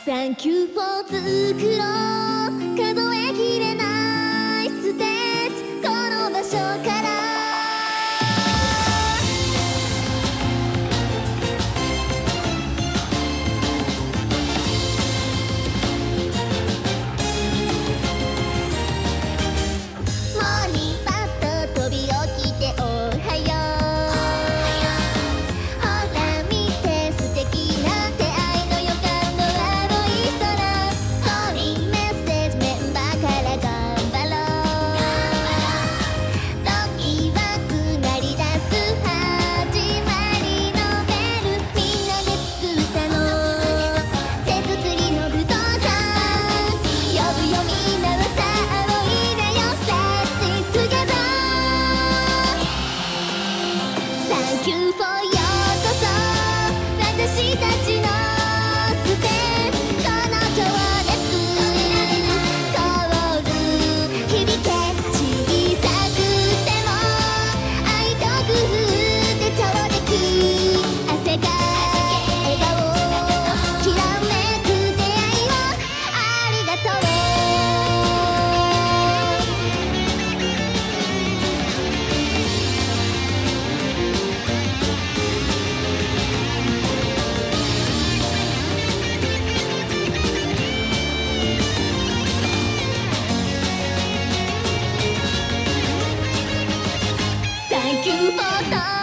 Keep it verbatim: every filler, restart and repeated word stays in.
サンキューフォー作ろう数えきれないステージこの場所からもにパッと飛び起きておはようほら見て素敵な出会いの予感の青い空コリンメッセージメンバーから頑張ろうドキワク鳴り出す始まりのベルみんなで作ったの手作りの武道館呼ぶよみんなはさあおいでよ Let's sing together Thank you for ようこそ私たちのステージこの情熱通る響け小さくても愛と工夫で超的汗が笑顔きらめく出会いをありがとうThank you for